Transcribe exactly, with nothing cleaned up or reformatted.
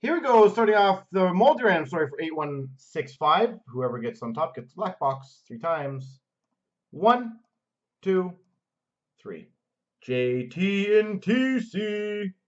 Here we go, starting off the multi-random story for eight one six five. Whoever gets on top gets the black box three times. One, two, three. J T and T C.